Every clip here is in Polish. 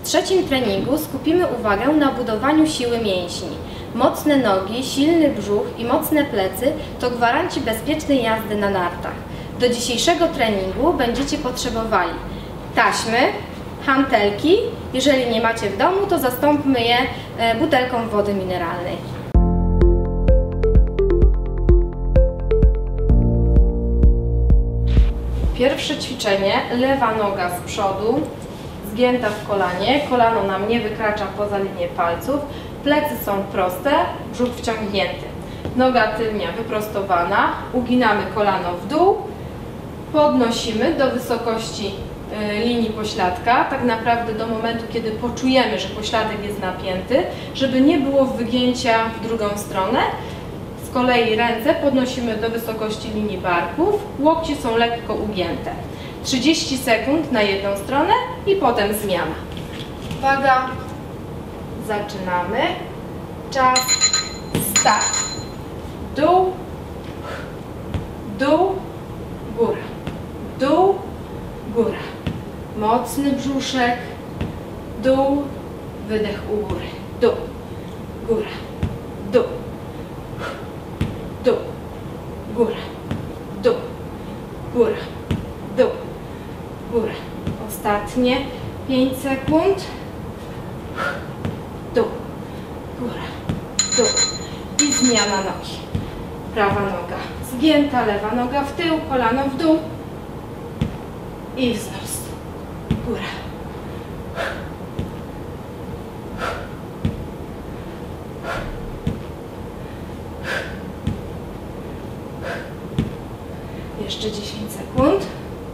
W trzecim treningu skupimy uwagę na budowaniu siły mięśni. Mocne nogi, silny brzuch i mocne plecy to gwaranci bezpiecznej jazdy na nartach. Do dzisiejszego treningu będziecie potrzebowali taśmy, hantelki. Jeżeli nie macie w domu, to zastąpmy je butelką wody mineralnej. Pierwsze ćwiczenie, lewa noga z przodu, zgięta w kolanie, kolano nam nie wykracza poza linię palców, plecy są proste, brzuch wciągnięty. Noga tylnia wyprostowana, uginamy kolano w dół, podnosimy do wysokości linii pośladka, tak naprawdę do momentu, kiedy poczujemy, że pośladek jest napięty, żeby nie było wygięcia w drugą stronę. Z kolei ręce podnosimy do wysokości linii barków, łokcie są lekko ugięte. 30 sekund na jedną stronę i potem zmiana. Uwaga, zaczynamy. Czas, start. Dół, dół, góra, dół, góra. Mocny brzuszek, dół, wydech u góry, dół, góra, dół, dół, góra, dół, góra, dół, góra. Ostatnie 5 sekund. Dół, góra, dół. I zmiana nogi. Prawa noga zgięta, lewa noga w tył, kolano w dół. I wzrost. Góra. Jeszcze 10 sekund.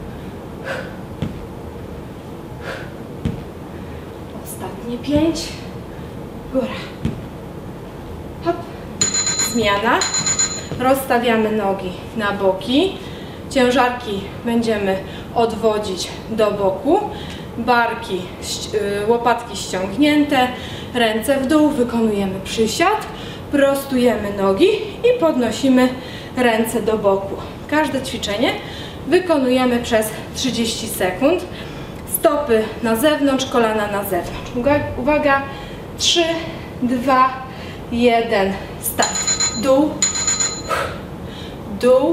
Ostatnie 5. Góra. Hop. Zmiana. Rozstawiamy nogi na boki. Ciężarki będziemy odwodzić do boku. Barki, łopatki ściągnięte. Ręce w dół. Wykonujemy przysiad. Prostujemy nogi i podnosimy ręce do boku. Każde ćwiczenie wykonujemy przez 30 sekund. Stopy na zewnątrz, kolana na zewnątrz. Uwaga, 3, 2, 1, start. Dół, dół,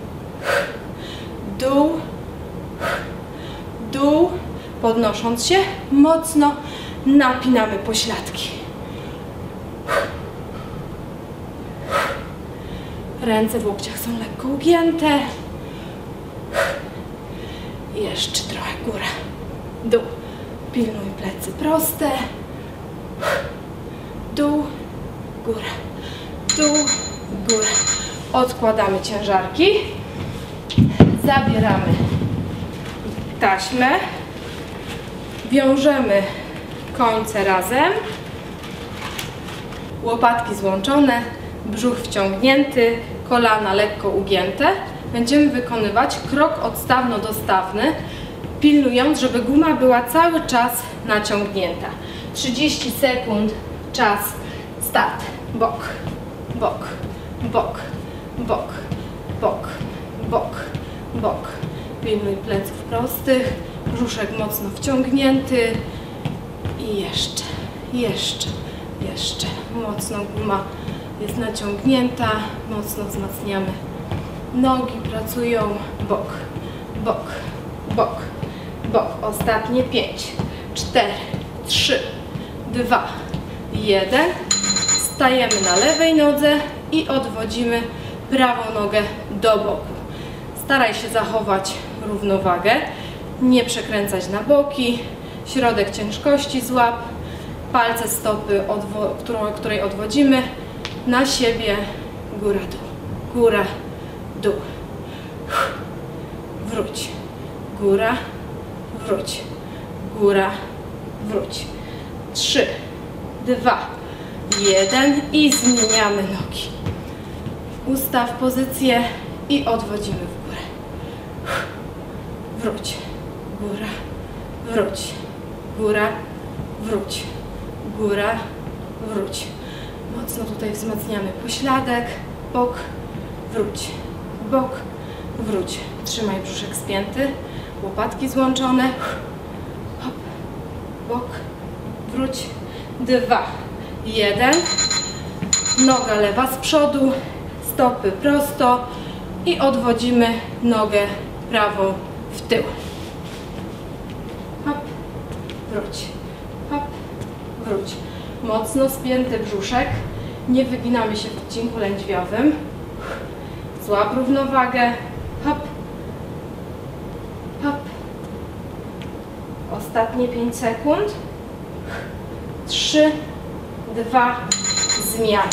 dół, dół. Podnosząc się, mocno napinamy pośladki. Ręce w łokciach są lekko ugięte. Jeszcze trochę góra, dół. Pilnuj plecy proste. Dół, góra, dół, góra. Odkładamy ciężarki. Zabieramy taśmę. Wiążemy końce razem. Łopatki złączone. Brzuch wciągnięty, kolana lekko ugięte. Będziemy wykonywać krok odstawno-dostawny, pilnując, żeby guma była cały czas naciągnięta. 30 sekund, czas, start. Bok, bok, bok, bok, bok, bok, bok. Pilnuj pleców prostych, brzuszek mocno wciągnięty. I jeszcze, jeszcze, jeszcze. Mocno guma jest naciągnięta, mocno wzmacniamy. Nogi pracują, bok, bok, bok, bok. Ostatnie 5, 4, 3, 2, 1. Stajemy na lewej nodze i odwodzimy prawą nogę do boku. Staraj się zachować równowagę, nie przekręcać na boki. Środek ciężkości złap, palce stopy, której odwodzimy na siebie, góra, dół, góra, dół, wróć, góra, wróć, góra, wróć. 3, 2, 1 i zmieniamy nogi. Ustaw pozycję i odwodzimy w górę. Wróć, góra, wróć, góra, wróć, góra, wróć. Mocno tutaj wzmacniamy pośladek, bok, wróć, bok, wróć. Trzymaj brzuszek spięty, łopatki złączone, hop, bok, wróć, 2, 1, noga lewa z przodu, stopy prosto i odwodzimy nogę prawą w tył. Hop, wróć, hop, wróć. Mocno spięty brzuszek, nie wyginamy się w odcinku lędźwiowym. Złap równowagę, hop, hop. Ostatnie 5 sekund. 3, 2, zmiana.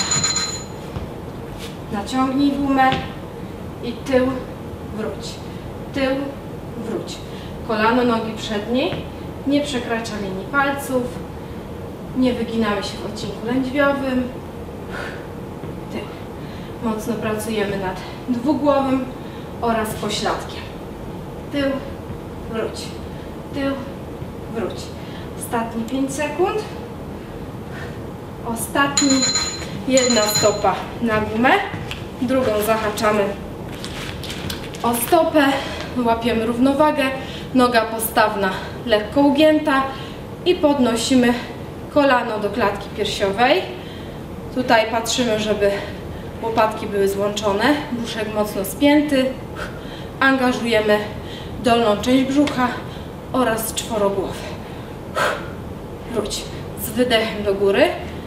Naciągnij gumę i tył, wróć. Tył, wróć. Kolano nogi przedniej, nie przekracza linii palców, nie wyginamy się w odcinku lędźwiowym. Tył. Mocno pracujemy nad dwugłowym oraz pośladkiem. Tył, wróć. Tył, wróć. Ostatnie 5 sekund. Ostatni. Jedna stopa na gumę, drugą zahaczamy o stopę, łapiemy równowagę, noga postawna lekko ugięta i podnosimy kolano do klatki piersiowej. Tutaj patrzymy, żeby łopatki były złączone, brzuszek mocno spięty. Angażujemy dolną część brzucha oraz czworogłowy. Wróć z wydechem do góry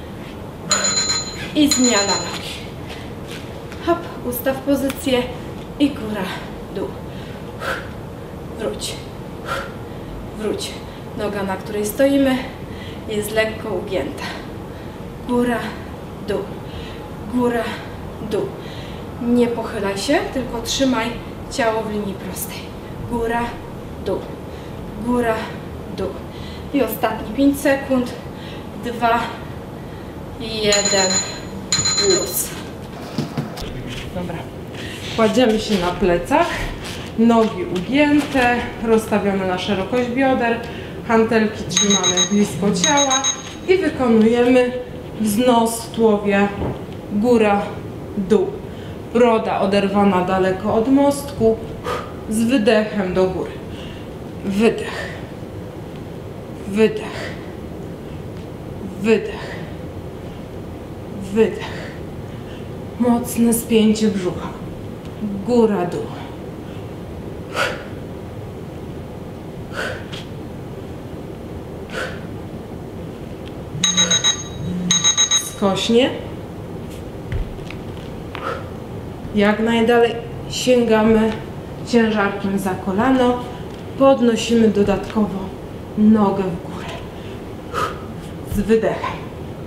i zmiana nogi. Hop, ustaw pozycję i góra, dół. Wróć. Wróć. Noga, na której stoimy, jest lekko ugięta. Góra, dół. Góra, dół. Nie pochylaj się, tylko trzymaj ciało w linii prostej. Góra, dół. Góra, dół. I ostatnie 5 sekund. 2, 1. Luz. Dobra. Kładziemy się na plecach. Nogi ugięte, rozstawione na szerokość bioder, hantelki trzymamy blisko ciała i wykonujemy wznos w tułowie, góra, dół. Broda oderwana daleko od mostku, z wydechem do góry. Wydech, wydech, wydech, wydech. Mocne spięcie brzucha, góra, dół. Skośnie. Jak najdalej sięgamy ciężarkiem za kolano. Podnosimy dodatkowo nogę w górę. Z wydechem.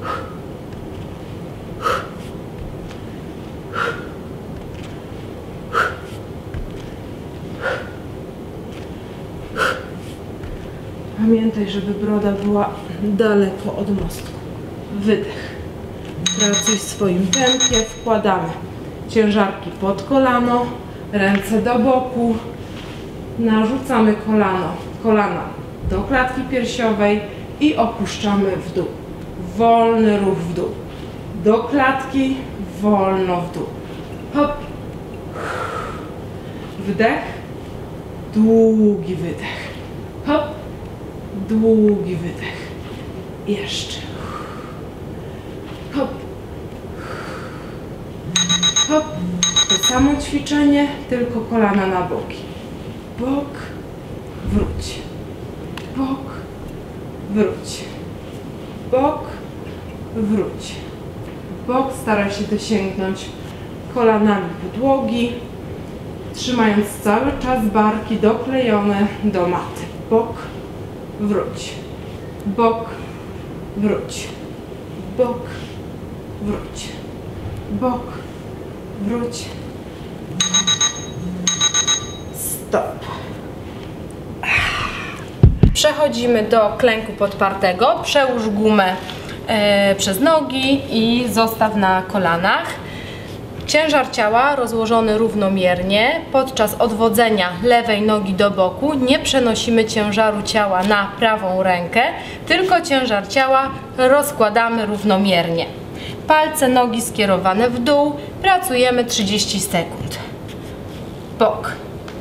Pamiętaj, żeby broda była daleko od mostku. Wydech. Pracuj w swoim tempie. Wkładamy ciężarki pod kolano, ręce do boku. Narzucamy kolana do klatki piersiowej i opuszczamy w dół. Wolny ruch w dół. Do klatki, wolno w dół. Hop. Wdech. Długi wydech. Hop. Długi wydech. Jeszcze. Hop. Hop. To samo ćwiczenie, tylko kolana na boki. Bok, wróć. Bok, wróć. Bok, wróć. Bok, staraj się dosięgnąć kolanami podłogi, trzymając cały czas barki doklejone do maty. Bok, wróć. Bok, wróć. Bok, wróć. Bok, wróć. Stop. Przechodzimy do klęku podpartego. Przełóż gumę przez nogi i zostaw na kolanach. Ciężar ciała rozłożony równomiernie. Podczas odwodzenia lewej nogi do boku nie przenosimy ciężaru ciała na prawą rękę, tylko ciężar ciała rozkładamy równomiernie. Palce nogi skierowane w dół. Pracujemy 30 sekund. Bok,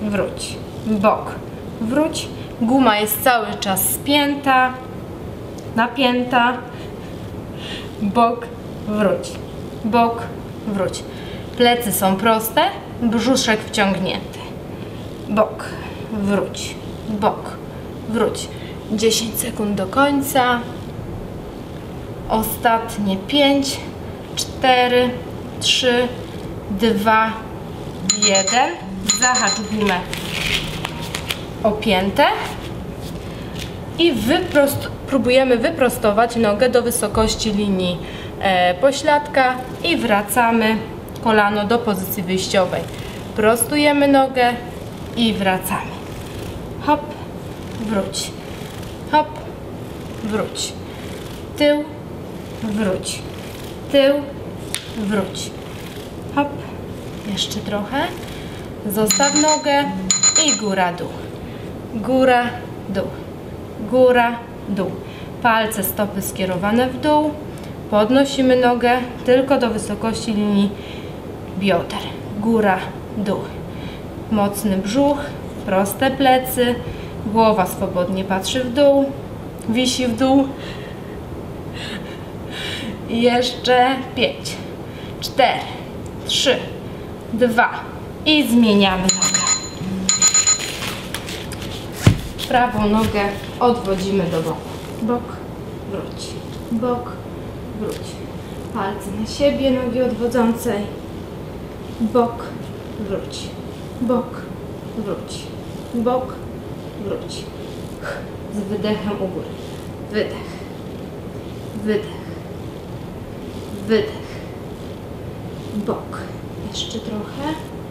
wróć. Bok, wróć. Guma jest cały czas spięta. napięta, bok, wróć, bok, wróć. Plecy są proste, brzuszek wciągnięty. Bok, wróć, bok, wróć. 10 sekund do końca. Ostatnie 5, 4, 3, 2, 1. Zahacz gumę o piętę i próbujemy wyprostować nogę do wysokości linii pośladka i wracamy kolano do pozycji wyjściowej. Prostujemy nogę i wracamy. Hop, wróć. Hop, wróć. Tył, wróć. Tył, wróć. Hop, jeszcze trochę. Zostaw nogę i góra, dół. Góra, dół. Góra, dół. Palce stopy skierowane w dół. Podnosimy nogę tylko do wysokości linii bioder. Góra, dół. Mocny brzuch, proste plecy. Głowa swobodnie patrzy w dół. Wisi w dół. I jeszcze 5, 4, 3, 2 i zmieniamy nogę. Prawą nogę odwodzimy do boku. Bok, wróć. Bok, wróć. Palce na siebie, nogi odwodzącej. Bok, wróć. Bok, wróć. Bok, wróć. Z wydechem u góry. Wydech. Wydech. Wydech. Bok. Jeszcze trochę.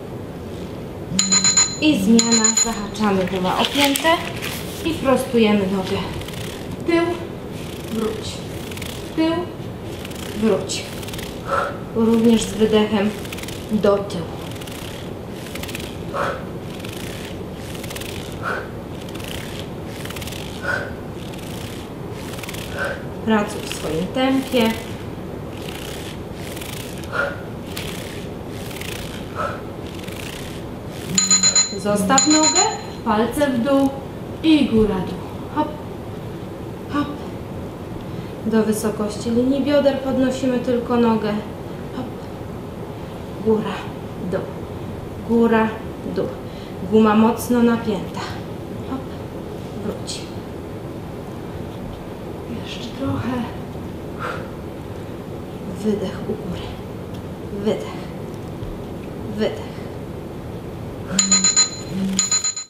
I zmiana. Zahaczamy gumę o piętę i prostujemy nogę. Tył, wróć. Tył, wróć. Również z wydechem do tyłu. Pracuj w swoim tempie. Zostaw nogę, palce w dół i góra, dół. Hop, hop. Do wysokości linii bioder podnosimy tylko nogę. Hop. Góra, dół. Góra, dół. Guma mocno napięta. Hop, wróć. Jeszcze trochę. Wydech u góry. Wydech. Wydech.